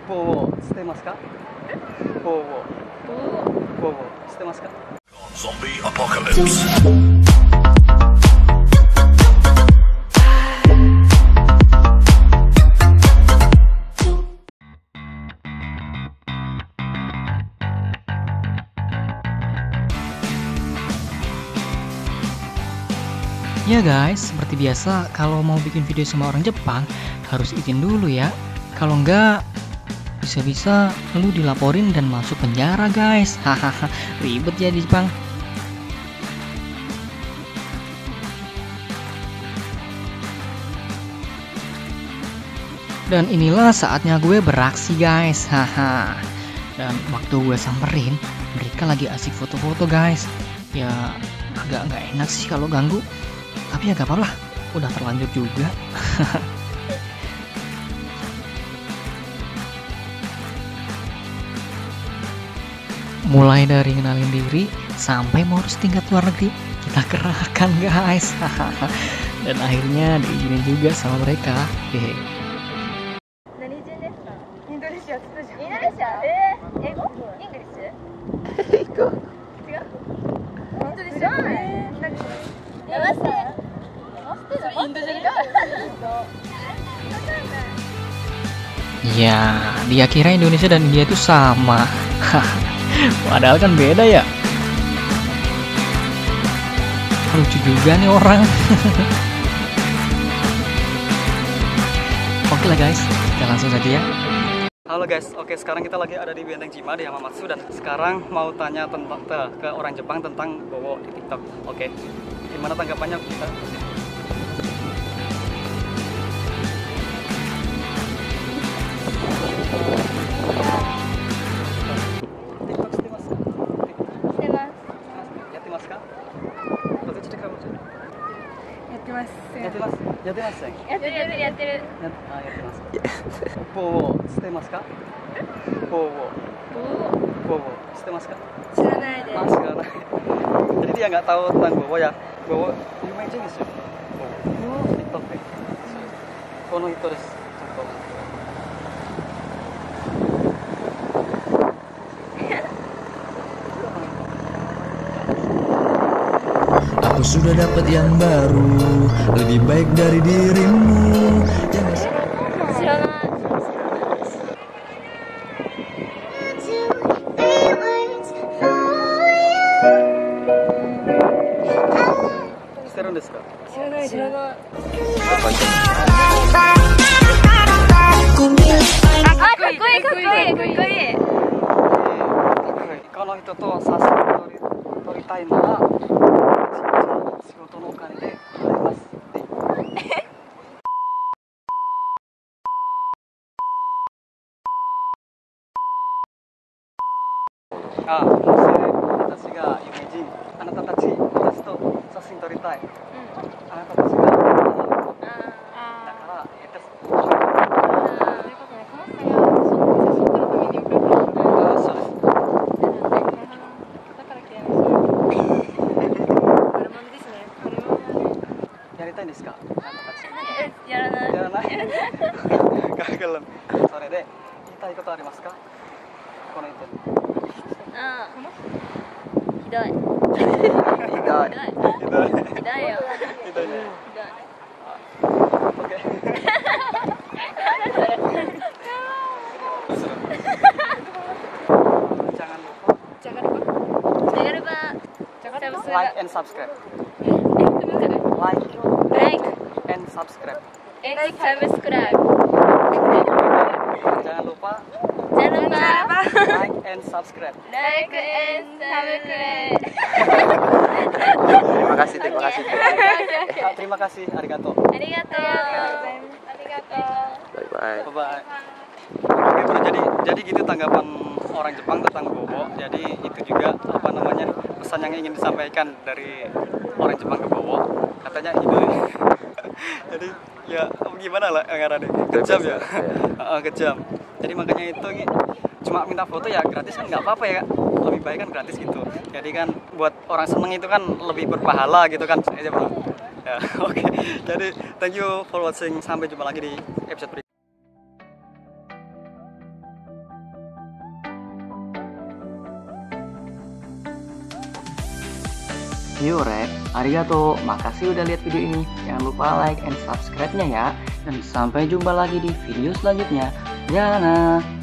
棒を捨てますか？棒を捨てますか？ Zombie apocalypse. Ya guys, seperti biasa kalau mau bikin video sama orang Jepang harus izin dulu ya. Kalau enggak bisa-bisa lu dilaporin dan masuk penjara guys. Hahaha, ribet ya di Jepang. Dan inilah saatnya gue beraksi guys. Haha. Dan waktu gue samperin, mereka lagi asik foto-foto guys. Ya agak nggak enak sih kalau ganggu. Tapi ya gak apa-apa lah, udah terlanjur juga. Mulai dari kenalin diri sampai mau harus tingkat luar negeri, kita kerahkan guys. Dan akhirnya diizinin juga sama mereka. Hehe. Ya, dia kira Indonesia dan India itu sama. Padahal kan beda ya. Lucu juga nih orang. Oke lah guys, kita langsung saja ya. Halo guys, oke sekarang kita lagi ada di Benteng Jima di Hamamatsu dan sekarang mau tanya tentang ke orang Jepang tentang Bowo di TikTok. Oke, gimana tanggapannya kita? Jadi dia nggak tahu tentang Bowo ya. Bowo yume desu desu. Bowo TikTok deh. Kono hito desu. Aku sudah dapat yang baru, lebih baik dari dirimu. Like and subscribe. Like and subscribe. Jangan lupa like and subscribe. Terima kasih. Terima kasih, arigato. Bye bye. Oke bro, jadi gitu tanggapan orang Jepang tentang Bowo. Jadi itu juga apa namanya pesan yang ingin disampaikan dari orang Jepang ke Bowo. Katanya itu. Jadi ya gimana lah ngarannya, kejam ya. Kejam. Jadi makanya itu cuma minta foto ya gratis kan nggak apa-apa ya, lebih baik kan gratis gitu. Jadi kan buat orang seneng itu kan lebih berpahala gitu kan aja bro. Ya, oke. Jadi thank you for watching, sampai jumpa lagi di episode berikutnya. Yore, arigato, makasih udah lihat video ini. Jangan lupa like and subscribe-nya ya. Dan sampai jumpa lagi di video selanjutnya. Yana.